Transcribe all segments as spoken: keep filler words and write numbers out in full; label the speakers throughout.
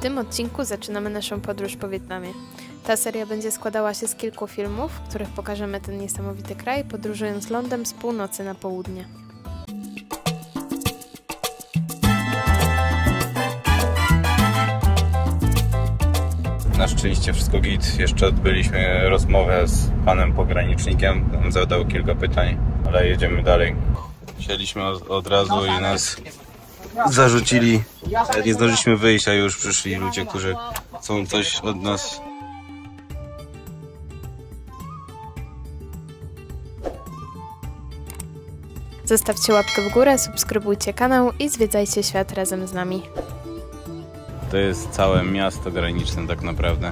Speaker 1: tym odcinku zaczynamy naszą podróż po Wietnamie. Ta seria będzie składała się z kilku filmów, w których pokażemy ten niesamowity kraj, podróżując lądem z północy na południe.
Speaker 2: Na szczęście wszystko git. Jeszcze odbyliśmy rozmowę z panem pogranicznikiem. On zadał kilka pytań, ale jedziemy dalej. Wsiedliśmy od, od razu i nas zarzucili. Nie zdążyliśmy wyjść, a już przyszli ludzie, którzy chcą coś od nas.
Speaker 1: Zostawcie łapkę w górę, subskrybujcie kanał i zwiedzajcie świat razem z nami.
Speaker 2: To jest całe miasto graniczne tak naprawdę.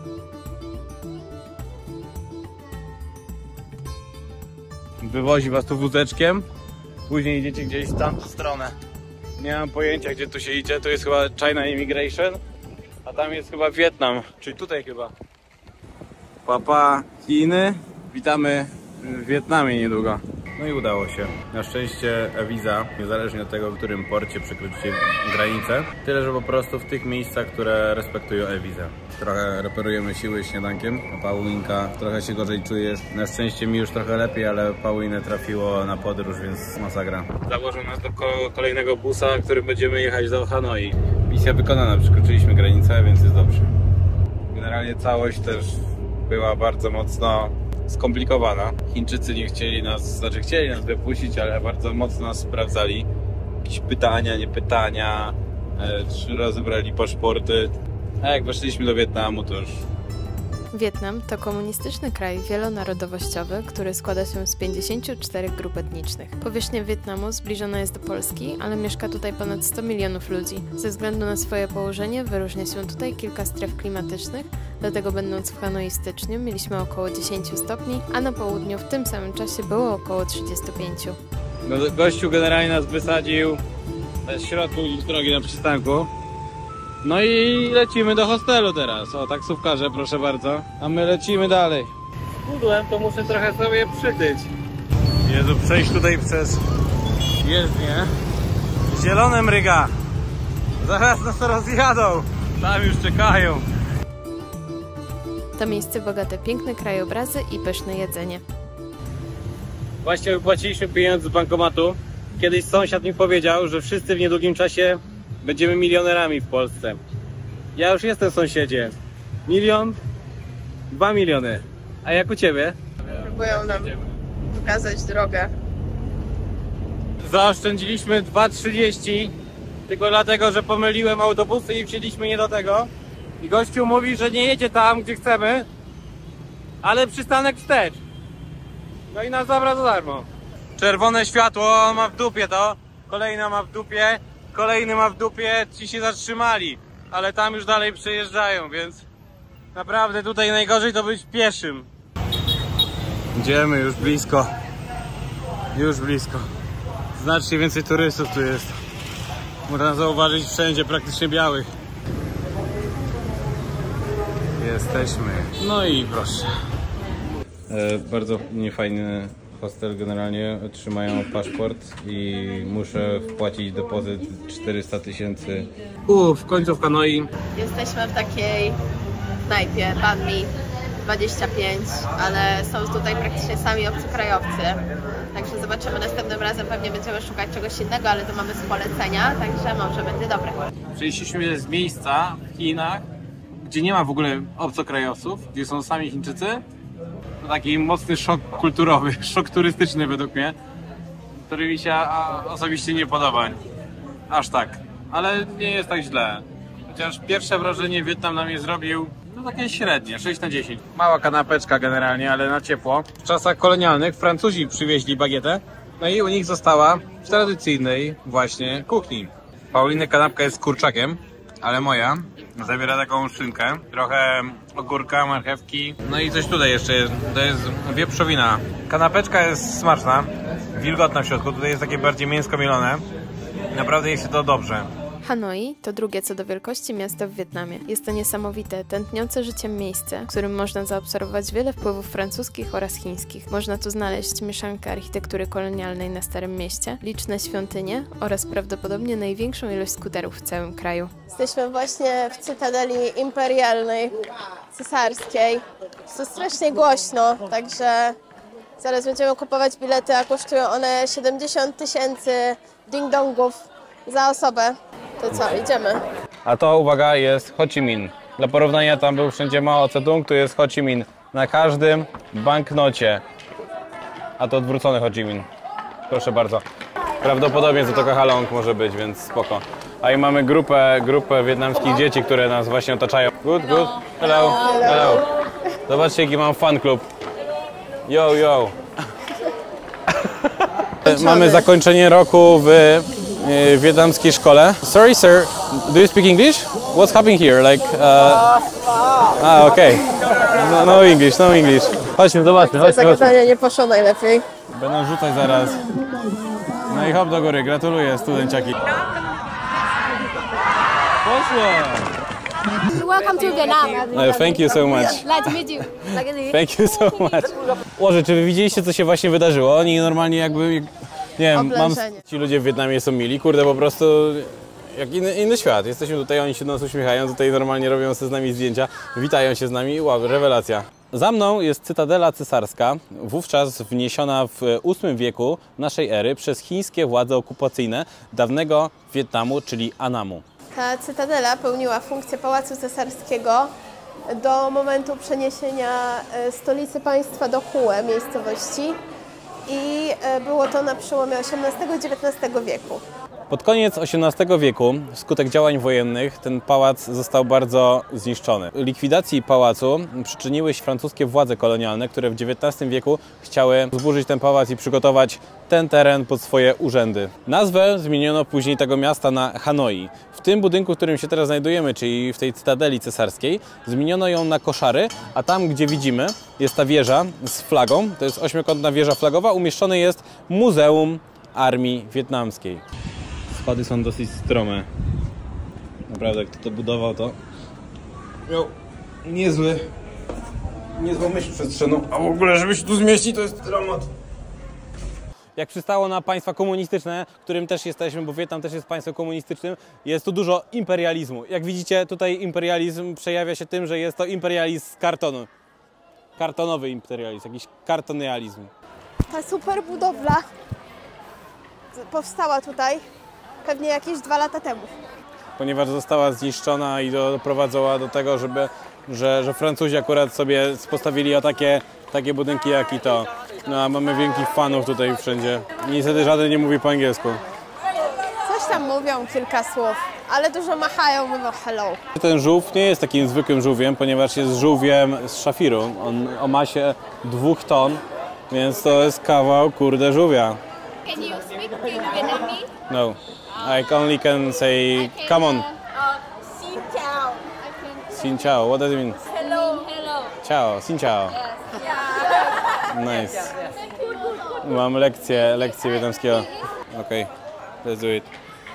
Speaker 2: Wywozi was tu wózeczkiem, później idziecie gdzieś w tamtą stronę. Nie mam pojęcia, gdzie tu się idzie, to jest chyba China Immigration, a tam jest chyba Wietnam, czyli tutaj chyba. Papa, Chiny, witamy w Wietnamie niedługo. No i udało się. Na szczęście e-wiza, niezależnie od tego, w którym porcie przekroczycie granicę. Tyle, że po prostu w tych miejscach, które respektują e-wizę. Trochę reperujemy siły śniadankiem. Paulinka, trochę się gorzej czujesz. Na szczęście mi już trochę lepiej, ale Paulinę trafiło na podróż, więc masakra. Założą nas do kolejnego busa, którym będziemy jechać do Hanoi. Misja wykonana, przekroczyliśmy granicę, więc jest dobrze. Generalnie całość też była bardzo mocno skomplikowana. Chińczycy nie chcieli nas, znaczy chcieli nas wypuścić, ale bardzo mocno nas sprawdzali. Jakieś pytania, nie pytania, e, trzy razy brali paszporty. A jak weszliśmy do Wietnamu, to już...
Speaker 1: Wietnam to komunistyczny kraj wielonarodowościowy, który składa się z pięćdziesięciu czterech grup etnicznych. Powierzchnia Wietnamu zbliżona jest do Polski, ale mieszka tutaj ponad sto milionów ludzi. Ze względu na swoje położenie wyróżnia się tutaj kilka stref klimatycznych, dlatego będąc w Hanoi w styczniu mieliśmy około dziesięć stopni, a na południu w tym samym czasie było około trzydzieści pięć.
Speaker 2: No, gościu generalnie nas wysadził w środku drogi na przystanku. No i lecimy do hostelu teraz. O, taksówkarze, proszę bardzo. A my lecimy dalej. Schudłem, to muszę trochę sobie przytyć. Jezu, przejść tutaj przez jezdnię. Zielone mryga. Zaraz nas rozjadą. Tam już czekają.
Speaker 1: To miejsce bogate piękne krajobrazy i pyszne jedzenie.
Speaker 3: Właśnie wypłaciliśmy pieniądze z bankomatu. Kiedyś sąsiad mi powiedział, że wszyscy w niedługim czasie będziemy milionerami w Polsce. Ja już jestem sąsiedzie. Milion, dwa miliony. A jak u ciebie?
Speaker 4: Próbują nam pokazać drogę.
Speaker 3: Zaoszczędziliśmy dwa trzydzieści tylko dlatego, że pomyliłem autobusy i wsiedliśmy nie do tego. I gościu mówi, że nie jedzie tam, gdzie chcemy, ale przystanek wstecz. No i nas zabrał za darmo. Czerwone światło, on ma w dupie to. Kolejna ma w dupie. Kolejny ma w dupie, ci się zatrzymali, ale tam już dalej przejeżdżają, więc naprawdę tutaj najgorzej to być pieszym.
Speaker 2: Idziemy już blisko. Już blisko. Znacznie więcej turystów tu jest. Można zauważyć wszędzie praktycznie białych. Jesteśmy. No i proszę. E, bardzo niefajny hostel generalnie. Otrzymają paszport i muszę wpłacić depozyt czterysta tysięcy.
Speaker 3: U, w końcu w Hanoi.
Speaker 4: Jesteśmy w takiej knajpie, Banh Mi dwadzieścia pięć, ale są tutaj praktycznie sami obcokrajowcy. Także zobaczymy następnym razem, pewnie będziemy szukać czegoś innego, ale to mamy z polecenia, także może będzie dobre.
Speaker 3: Przyjęliśmy z miejsca w Chinach, gdzie nie ma w ogóle obcokrajowców, gdzie są sami Chińczycy. To taki mocny szok kulturowy, szok turystyczny według mnie, który mi się osobiście nie podoba. Aż tak. Ale nie jest tak źle. Chociaż pierwsze wrażenie Wietnam na mnie zrobił no takie średnie, sześć na dziesięć. Mała kanapeczka generalnie, ale na ciepło. W czasach kolonialnych Francuzi przywieźli bagietę, no i u nich została w tradycyjnej właśnie kuchni. Pauliny kanapka jest z kurczakiem, ale moja zawiera taką szynkę, trochę ogórka, marchewki, no i coś tutaj jeszcze jest, to jest wieprzowina. Kanapeczka jest smaczna, wilgotna w środku, tutaj jest takie bardziej mięsko mielone. Naprawdę jest to dobrze.
Speaker 1: Hanoi to drugie co do wielkości miasto w Wietnamie. Jest to niesamowite, tętniące życiem miejsce, w którym można zaobserwować wiele wpływów francuskich oraz chińskich. Można tu znaleźć mieszankę architektury kolonialnej na Starym Mieście, liczne świątynie oraz prawdopodobnie największą ilość skuterów w całym kraju.
Speaker 4: Jesteśmy właśnie w Cytadeli Imperialnej, cesarskiej. Jest to strasznie głośno, także zaraz będziemy kupować bilety, a kosztują one siedemdziesiąt tysięcy ding-dongów za osobę. To co, idziemy?
Speaker 2: A to, uwaga, jest Ho Chi Minh. Dla porównania tam był wszędzie Mao Zedong, tu jest Ho Chi Minh. Na każdym banknocie. A to odwrócony Ho Chi Minh. Proszę bardzo. Prawdopodobnie Zatoka Halong może być, więc spoko. A i mamy grupę, grupę wietnamskich dzieci, które nas właśnie otaczają. Good, good. Hello. Hello. Zobaczcie, jaki mam fan klub. Yo, yo. Mamy zakończenie roku w w wietnamskiej szkole. Sorry sir, do you speak English? What's happening here? Like, uh... Ah, okej. Okay. No, no English, no English. Chodźmy, zobaczmy, chodźmy, chodźmy.
Speaker 4: Zagadanie nie poszło najlepiej.
Speaker 2: Będą rzucać zaraz. No i hop do góry, gratuluję studenciaki. Poszło!
Speaker 5: Welcome to Vietnam.
Speaker 2: No, thank you so much.
Speaker 5: Glad to meet you.
Speaker 2: Thank you so much. Łoże, czy wy widzieliście, co się właśnie wydarzyło? Oni normalnie jakby... Nie wiem, mam, ci ludzie w Wietnamie są mili, kurde, po prostu jak inny, inny świat. Jesteśmy tutaj, oni się do nas uśmiechają, tutaj normalnie robią sobie z nami zdjęcia, witają się z nami, wow, rewelacja. Za mną jest Cytadela Cesarska, wówczas wniesiona w ósmym wieku naszej ery przez chińskie władze okupacyjne dawnego Wietnamu, czyli Annamu.
Speaker 4: Ta cytadela pełniła funkcję Pałacu Cesarskiego do momentu przeniesienia stolicy państwa do Hue, miejscowości. I było to na przełomie osiemnastego i dziewiętnastego wieku.
Speaker 2: Pod koniec osiemnastego wieku, wskutek działań wojennych, ten pałac został bardzo zniszczony. Likwidacji pałacu przyczyniły się francuskie władze kolonialne, które w dziewiętnastym wieku chciały zburzyć ten pałac i przygotować ten teren pod swoje urzędy. Nazwę zmieniono później tego miasta na Hanoi. W tym budynku, w którym się teraz znajdujemy, czyli w tej Cytadeli Cesarskiej, zmieniono ją na koszary, a tam, gdzie widzimy, jest ta wieża z flagą, to jest ośmiokątna wieża flagowa, umieszczone jest Muzeum Armii Wietnamskiej. Schody są dosyć strome. Naprawdę, kto to budował, to miał niezły, niezłą myśl przestrzenną, a w ogóle, żeby się tu zmieścić, to jest dramat. Jak przystało na państwa komunistyczne, którym też jesteśmy, bo Wietnam też jest państwem komunistycznym, jest tu dużo imperializmu. Jak widzicie, tutaj imperializm przejawia się tym, że jest to imperializm z kartonu. Kartonowy imperializm, jakiś kartonializm.
Speaker 4: Ta super budowla powstała tutaj pewnie jakieś dwa lata temu.
Speaker 2: Ponieważ została zniszczona i doprowadzała do tego, żeby, że, że Francuzi akurat sobie postawili o takie, takie budynki jak i to. No a mamy wielkich fanów tutaj wszędzie. Niestety żaden nie mówi po angielsku.
Speaker 4: Coś tam mówią, kilka słów, ale dużo machają, mówią hello.
Speaker 2: Ten żółw nie jest takim zwykłym żółwiem, ponieważ jest żółwiem z szafiru. On o masie dwóch ton, więc to jest kawał, kurde, żółwia.
Speaker 5: Can you speak in Vietnamese?
Speaker 2: No, I only can say, come on.
Speaker 5: Uh, xin chào.
Speaker 2: Xin chào, what does it mean?
Speaker 5: Hello. Hello.
Speaker 2: Ciao, xin ciao. Nice. Mam lekcję, lekcję wietnamskiego. Okej, okay. Let's do it.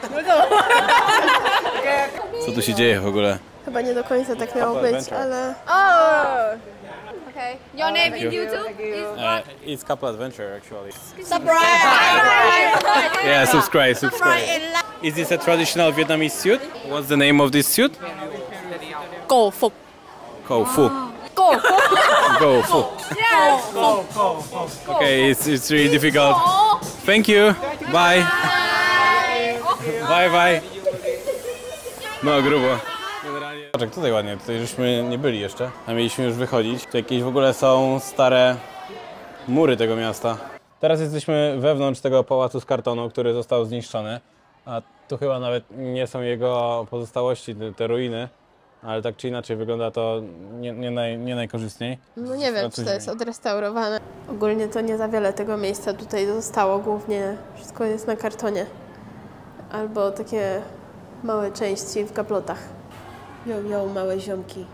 Speaker 2: Co tu się dzieje w ogóle?
Speaker 4: Chyba nie do końca tak miało być, ale...
Speaker 5: Oh. Okay. Your name in YouTube is
Speaker 2: Uh, it's couple adventure actually.
Speaker 5: Surprise.
Speaker 2: Yeah, subscribe, subscribe. Is this a traditional Vietnamese suit? What's the name of this suit?
Speaker 5: Cổ phục.
Speaker 2: Go Fu.
Speaker 5: Cổ phục.
Speaker 2: Go Fu. Okay, it's, it's really difficult. Thank you. Bye. Bye, bye. No, grubo. Patrz, tutaj ładnie, tutaj żeśmy nie byli jeszcze, a mieliśmy już wychodzić. Tu jakieś w ogóle są stare mury tego miasta. Teraz jesteśmy wewnątrz tego pałacu z kartonu, który został zniszczony. A tu chyba nawet nie są jego pozostałości, te, te ruiny. Ale tak czy inaczej wygląda to nie, nie, naj, nie najkorzystniej.
Speaker 4: No nie wiem, czy to jest odrestaurowane. Ogólnie to nie za wiele tego miejsca tutaj zostało, głównie wszystko jest na kartonie. Albo takie małe części w gablotach. Jo, jo, małe ziomki.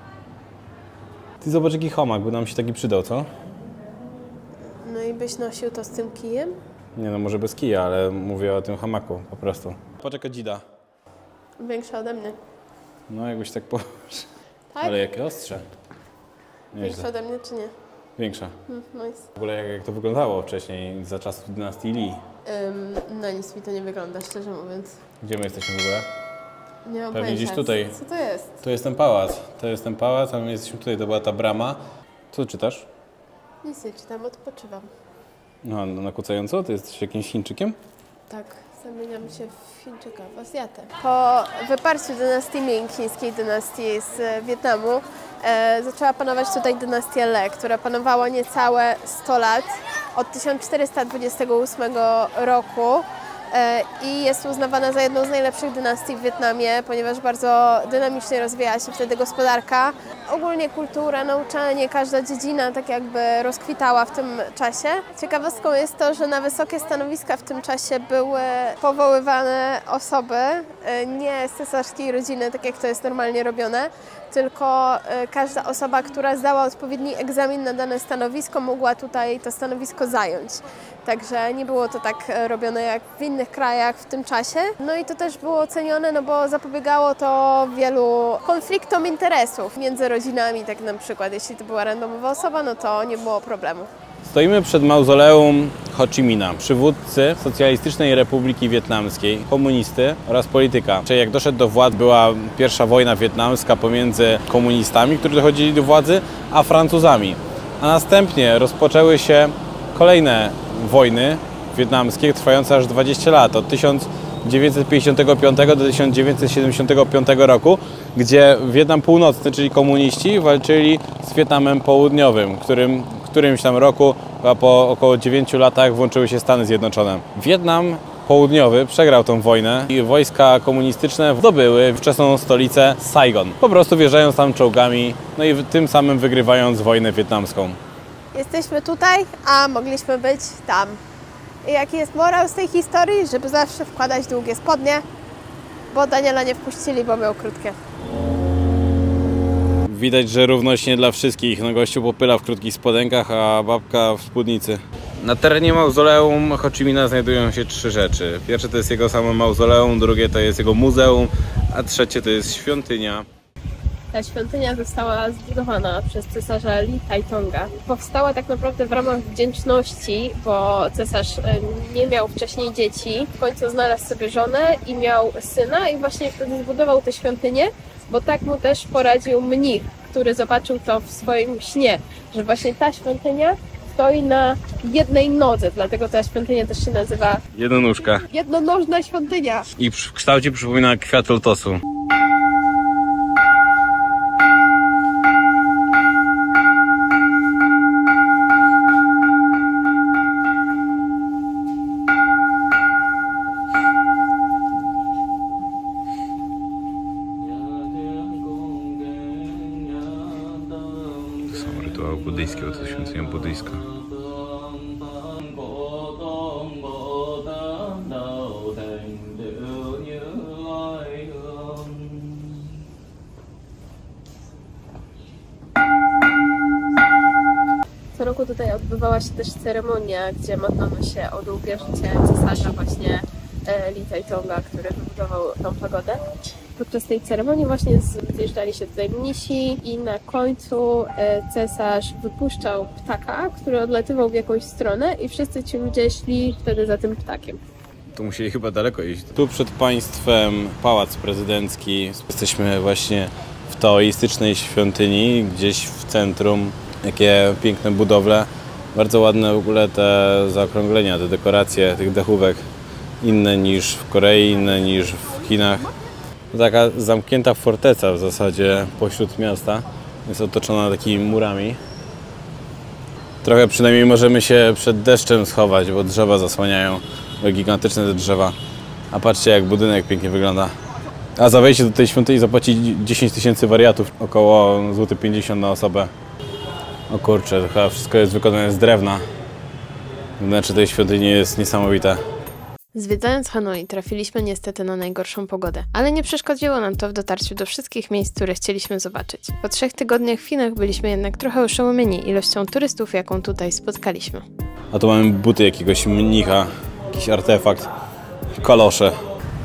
Speaker 2: Ty zobacz, jaki hamak, by nam się taki przydał, co?
Speaker 4: No i byś nosił to z tym kijem?
Speaker 2: Nie no, może bez kija, ale mówię o tym hamaku po prostu. Patrz jaka dzida.
Speaker 1: Większa ode mnie.
Speaker 2: No jakbyś tak po...
Speaker 1: Tak?
Speaker 2: Ale jakie ostrze.
Speaker 1: Większa
Speaker 2: Nieźle.
Speaker 1: ode mnie czy nie?
Speaker 2: Większa.
Speaker 1: Hmm, nice.
Speaker 2: W ogóle jak, jak to wyglądało wcześniej, za czasów dynastii Lee.
Speaker 1: Ym, no nic mi to nie wygląda, szczerze mówiąc.
Speaker 2: Gdzie my jesteśmy w ogóle?
Speaker 1: Nie mam
Speaker 2: Pewnie
Speaker 1: pojęcia.
Speaker 2: gdzieś tutaj.
Speaker 1: Co to jest?
Speaker 2: To jest ten pałac. To jest ten pałac, a my jesteśmy tutaj, to była ta brama. Co czytasz?
Speaker 1: Nic nie czytam, odpoczywam.
Speaker 2: No, no na kucająco? Ty jesteś jakimś Chińczykiem?
Speaker 1: Tak, zamieniam się w Chińczyka, w Azjatę. Po wyparciu dynastii Ming, chińskiej dynastii z Wietnamu, e, zaczęła panować tutaj dynastia Le, która panowała niecałe sto lat, od tysiąc czterysta dwudziestego ósmego roku. I jest uznawana za jedną z najlepszych dynastii w Wietnamie, ponieważ bardzo dynamicznie rozwijała się wtedy gospodarka. Ogólnie kultura, nauczanie, każda dziedzina tak jakby rozkwitała w tym czasie. Ciekawostką jest to, że na wysokie stanowiska w tym czasie były powoływane osoby, nie z cesarskiej rodziny, tak jak to jest normalnie robione, tylko każda osoba, która zdała odpowiedni egzamin na dane stanowisko, mogła tutaj to stanowisko zająć. Także nie było to tak robione jak w innych krajach w tym czasie. No i to też było ocenione, no bo zapobiegało to wielu konfliktom interesów między rodzinami, tak na przykład jeśli to była randomowa osoba, no to nie było problemu.
Speaker 2: Stoimy przed mauzoleum Ho Chi Minha, przywódcy Socjalistycznej Republiki Wietnamskiej, komunisty oraz polityka. Czyli jak doszedł do władzy, była pierwsza wojna wietnamska pomiędzy komunistami, którzy dochodzili do władzy, a Francuzami. A następnie rozpoczęły się kolejne wojny wietnamskie, trwające aż dwadzieścia lat, od tysiąc dziewięćset pięćdziesiątego piątego do tysiąc dziewięćset siedemdziesiątego piątego roku, gdzie Wietnam Północny, czyli komuniści, walczyli z Wietnamem Południowym, którym w którymś tam roku, a po około dziewięciu latach włączyły się Stany Zjednoczone. Wietnam Południowy przegrał tą wojnę i wojska komunistyczne zdobyły wczesną stolicę Saigon, po prostu wjeżdżając tam czołgami, no i tym samym wygrywając wojnę wietnamską.
Speaker 1: Jesteśmy tutaj, a mogliśmy być tam. I jaki jest morał z tej historii? Żeby zawsze wkładać długie spodnie, bo Daniela nie wpuścili, bo miał krótkie.
Speaker 2: Widać, że równość nie dla wszystkich. No gościu popyla w krótkich spodenkach, a babka w spódnicy. Na terenie mauzoleum Ho Chi Minha znajdują się trzy rzeczy. Pierwsze to jest jego samo mauzoleum, drugie to jest jego muzeum, a trzecie to jest świątynia.
Speaker 1: Ta świątynia została zbudowana przez cesarza Li Taitonga. Powstała tak naprawdę w ramach wdzięczności, bo cesarz nie miał wcześniej dzieci. W końcu znalazł sobie żonę i miał syna i właśnie wtedy zbudował tę świątynię, bo tak mu też poradził mnich, który zobaczył to w swoim śnie, że właśnie ta świątynia stoi na jednej nodze, dlatego ta świątynia też się nazywa
Speaker 2: Jednonóżka.
Speaker 1: Jednonożna świątynia.
Speaker 2: I w kształcie przypomina kwiat lotosu. Rytuał buddyjski, to jest świątynia buddyjska.
Speaker 1: Co roku tutaj odbywała się też ceremonia, gdzie modlono się o długie życie cesarza właśnie Li Taitonga, który wybudował tą pagodę. Podczas tej ceremonii właśnie zjeżdżali się tutaj mnisi i na końcu cesarz wypuszczał ptaka, który odlatywał w jakąś stronę i wszyscy ci ludzie szli wtedy za tym ptakiem.
Speaker 2: Tu musieli chyba daleko iść. Tu przed państwem pałac prezydencki. Jesteśmy właśnie w taoistycznej świątyni, gdzieś w centrum. Jakie piękne budowle. Bardzo ładne w ogóle te zaokrąglenia, te dekoracje tych dachówek. Inne niż w Korei, inne niż w Chinach. To taka zamknięta forteca w zasadzie pośród miasta. Jest otoczona takimi murami. Trochę przynajmniej możemy się przed deszczem schować, bo drzewa zasłaniają. Gigantyczne te drzewa. A patrzcie, jak budynek pięknie wygląda. A za wejście do tej świątyni zapłaci dziesięć tysięcy wariatów, około złoty pięćdziesiąt na osobę. O kurczę, to chyba wszystko jest wykonane z drewna. Wnętrze tej świątyni jest niesamowite.
Speaker 1: Zwiedzając Hanoi trafiliśmy niestety na najgorszą pogodę, ale nie przeszkodziło nam to w dotarciu do wszystkich miejsc, które chcieliśmy zobaczyć. Po trzech tygodniach w Chinach byliśmy jednak trochę oszołomieni ilością turystów, jaką tutaj spotkaliśmy.
Speaker 2: A tu mamy buty jakiegoś mnicha, jakiś artefakt, kalosze.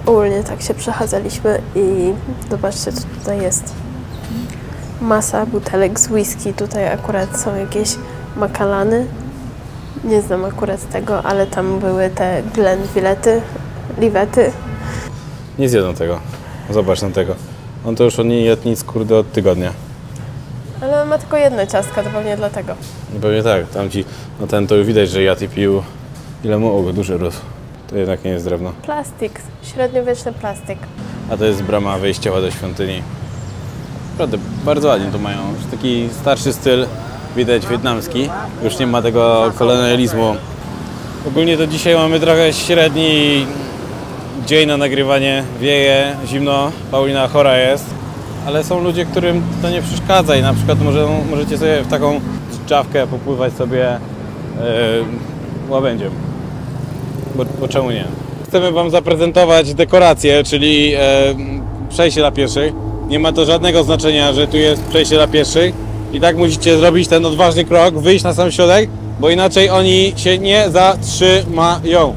Speaker 1: Ogólnie tak się przechadzaliśmy i zobaczcie, co tutaj jest. Masa butelek z whisky. Tutaj akurat są jakieś Macallany. Nie znam akurat tego, ale tam były te Glenlivety, Livety.
Speaker 2: Nie zjedzą tego. Zobacz na tego. On to już nie jadł nic, kurde, od tygodnia.
Speaker 1: Ale on ma tylko jedno ciastka, to pewnie dlatego.
Speaker 2: No pewnie tak. Tam ci, no ten to już widać, że jadł i pił. Ile mógł, duży rósł. To jednak nie jest drewno.
Speaker 1: Plastik, średniowieczny plastik.
Speaker 2: A to jest brama wejściowa do świątyni. Naprawdę, bardzo ładnie to mają. Już taki starszy styl, widać wietnamski. Już nie ma tego kolonializmu. Ogólnie to dzisiaj mamy trochę średni dzień na nagrywanie. Wieje, zimno, Paulina chora jest. Ale są ludzie, którym to nie przeszkadza i na przykład może, możecie sobie w taką dżdżawkę popływać sobie yy, łabędziem. Bo, bo czemu nie? Chcemy wam zaprezentować dekorację, czyli e, przejście dla pieszych. Nie ma to żadnego znaczenia, że tu jest przejście dla pieszych. I tak musicie zrobić ten odważny krok, wyjść na sam środek, bo inaczej oni się nie zatrzymają.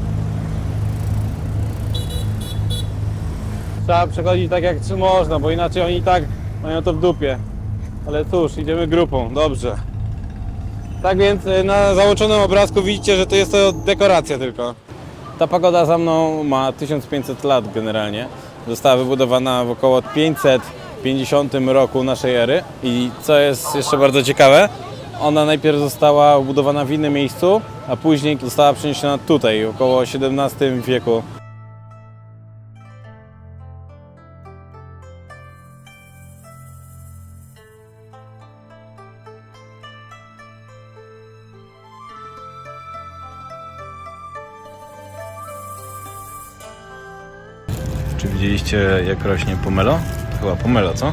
Speaker 2: Trzeba przechodzić tak jak można, bo inaczej oni i tak mają to w dupie. Ale cóż, idziemy grupą, dobrze. Tak więc na załączonym obrazku widzicie, że to jest to dekoracja tylko. Ta pagoda za mną ma tysiąc pięćset lat generalnie. Została wybudowana w około pięćset pięćdziesiątym roku naszej ery. I co jest jeszcze bardzo ciekawe, ona najpierw została budowana w innym miejscu, a później została przeniesiona tutaj, około siedemnastym wieku. Czy widzieliście, jak rośnie pomelo? To chyba pomelo, co?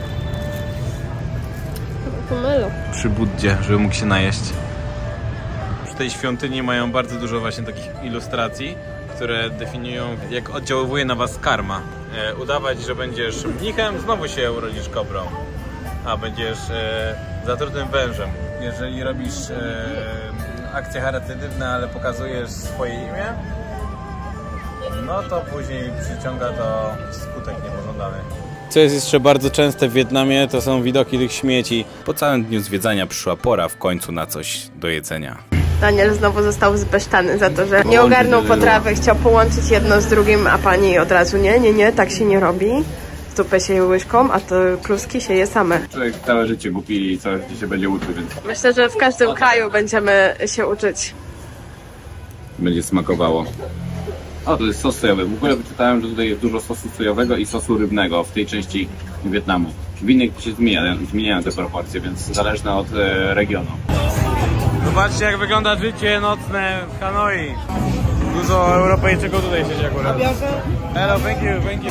Speaker 1: Pomelo.
Speaker 2: Przy Buddzie, żeby mógł się najeść. Przy tej świątyni mają bardzo dużo właśnie takich ilustracji, które definiują, jak oddziaływuje na was karma. E, udawać, że będziesz mnichem, znowu się urodzisz kobrą. A będziesz e, zatrutym wężem. Jeżeli robisz e, akcje charytatywne, ale pokazujesz swoje imię, no to później przyciąga to skutek niepożądany. Co jest jeszcze bardzo częste w Wietnamie, to są widoki tych śmieci. Po całym dniu zwiedzania przyszła pora w końcu na coś do jedzenia.
Speaker 1: Daniel znowu został zbesztany za to, że nie ogarnął potrawy, chciał połączyć jedno z drugim, a pani od razu nie, nie, nie, tak się nie robi. Zupę się je łyżką, a to kluski się je same.
Speaker 2: Człowiek całe życie głupi i całe życie się będzie uczył, więc...
Speaker 1: Myślę, że w każdym kraju będziemy się uczyć.
Speaker 2: Będzie smakowało. O, to jest sos sojowy. W ogóle wyczytałem, że tutaj jest dużo sosu sojowego i sosu rybnego w tej części Wietnamu. W innych się zmieniają, zmieniają te proporcje, więc zależne od e, regionu. Zobaczcie, jak wygląda życie nocne w Hanoi. Dużo Europejczyków tutaj siedzi akurat. Hello, thank you, thank you.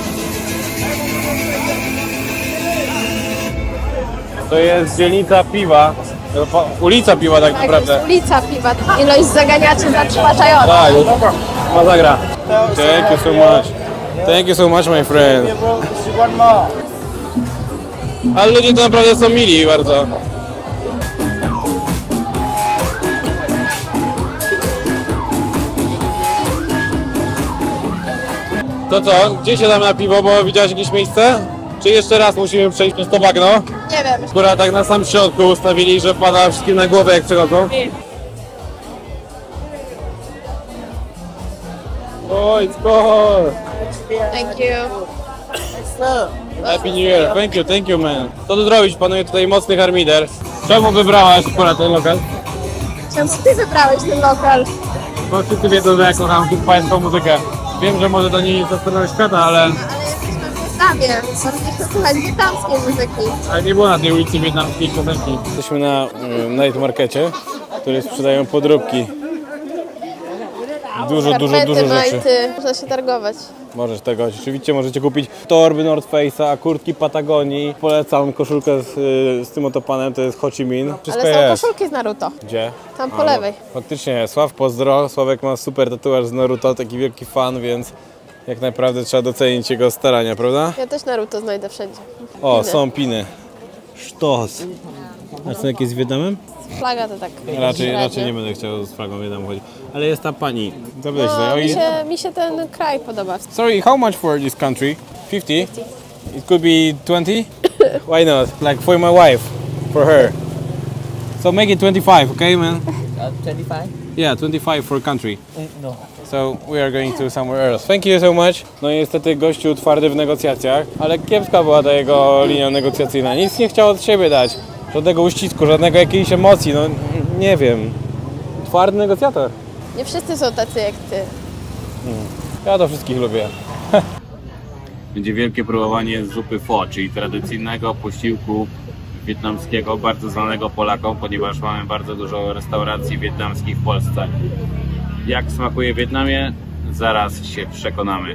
Speaker 2: To jest dzielnica piwa. Ulica piwa tak naprawdę.
Speaker 5: Tak, ulica piwa. Ilość zaganiaczy zatrważająca.
Speaker 2: Tak, masakra. Thank you so much. Thank you so much, my friend. Ale ludzie to naprawdę są mili bardzo. To co? Gdzie się dam na piwo, bo widziałaś jakieś miejsce? Czy jeszcze raz musimy przejść przez to bagno?
Speaker 5: Nie wiem.
Speaker 2: Skoro tak na sam środku ustawili, że pada wszystkim na głowę jak przechodzą. Oh, it's cold.
Speaker 5: Thank you.
Speaker 2: Happy New Year. Thank you, thank you, man. Co tu zrobić? Panuje tutaj mocny harmider. Czemu wybrałaś akurat ten lokal?
Speaker 5: Czemu ty wybrałeś ten lokal?
Speaker 2: Bo wszyscy wiedzą, że ja kocham pańską muzykę. Wiem, że może to nie jest zastroność świata, ale...
Speaker 5: Ale jesteśmy w Wietnamie, powinniśmy słuchać wietnamskiej muzyki.
Speaker 2: Ale nie było na tej ulicy wietnamskiej piosenki. Jesteśmy na um, night markecie, w którym sprzedają podróbki. Dużo, dużo, dużo rzeczy.
Speaker 1: Majty. Można się targować.
Speaker 2: Możesz tego, oczywiście możecie kupić torby North Face'a, kurtki Patagonii. Polecam koszulkę z, z tym oto panem, to jest Ho Chi Minh. Wszystko
Speaker 1: Ale są
Speaker 2: jest.
Speaker 1: koszulki z Naruto.
Speaker 2: Gdzie?
Speaker 1: Tam po
Speaker 2: A,
Speaker 1: lewej.
Speaker 2: No, faktycznie, Sław pozdro. Sławek ma super tatuaż z Naruto, taki wielki fan, więc jak naprawdę trzeba docenić jego starania, prawda?
Speaker 1: Ja też Naruto znajdę wszędzie.
Speaker 2: O,
Speaker 1: Piny.
Speaker 2: są piny. Sztos. A co jakieś z Wietnamem?
Speaker 1: Flaga to tak.
Speaker 2: Raczej,
Speaker 1: średnio.
Speaker 2: raczej nie będę chciał z flagą Wietnamu chodzić. Ale jest ta pani. Zapytaj się.
Speaker 1: No,
Speaker 2: o
Speaker 1: mi,
Speaker 2: ile-
Speaker 1: się, mi się ten kraj podoba.
Speaker 2: Sorry, how much for this country? fifty? It could be twenty? Why not? Like for my wife, for her. So make it twenty-five, okay, man?
Speaker 6: Uh, twenty-five?
Speaker 2: Yeah, twenty-five for country.
Speaker 6: No.
Speaker 2: So we are going to somewhere else. Thank you so much. No i niestety gościu twardy w negocjacjach, ale kiepska była ta jego linia negocjacyjna. Nic nie chciał od siebie dać. Żadnego uścisku, żadnego jakiejś emocji, no nie wiem. Twardy negocjator.
Speaker 1: Nie wszyscy są tacy jak ty.
Speaker 2: Ja to wszystkich lubię. Będzie wielkie próbowanie zupy pho, czyli tradycyjnego posiłku wietnamskiego, bardzo znanego Polakom, ponieważ mamy bardzo dużo restauracji wietnamskich w Polsce. Jak smakuje w Wietnamie? Zaraz się przekonamy.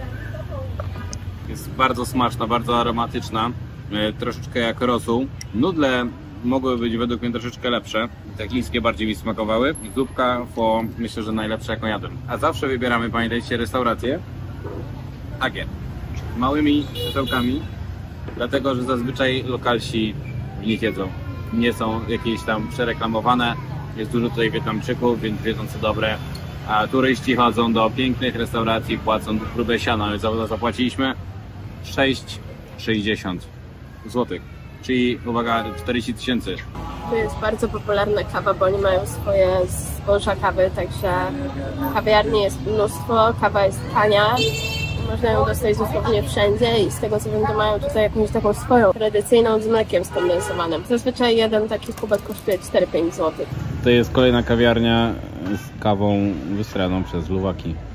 Speaker 2: Jest bardzo smaczna, bardzo aromatyczna, e, troszeczkę jak rosół. Nudle mogły być według mnie troszeczkę lepsze, te chińskie bardziej mi smakowały. Zupka pho myślę, że najlepsza jaką jadłem. A zawsze wybieramy, pamiętajcie, restauracje Agie, małymi krzesełkami, dlatego że zazwyczaj lokalsi w nich jedzą. Nie są jakieś tam przereklamowane, jest dużo tutaj Wietnamczyków, więc wiedzą co dobre, a turyści chodzą do pięknych restauracji, płacą grube siano. Za- Zapłaciliśmy sześć sześćdziesiąt złotych, czyli uwaga, czterdzieści tysięcy.
Speaker 1: Tu jest bardzo popularna kawa, bo oni mają swoje zboża kawy, także kawiarni jest mnóstwo, kawa jest tania. Można ją dostać dosłownie wszędzie i z tego co wiem, to mają tutaj jakąś taką swoją tradycyjną z mlekiem skondensowanym. Zazwyczaj jeden taki kubek kosztuje cztery pięć złotych.
Speaker 2: To jest kolejna kawiarnia z kawą wystraną przez Luwaki.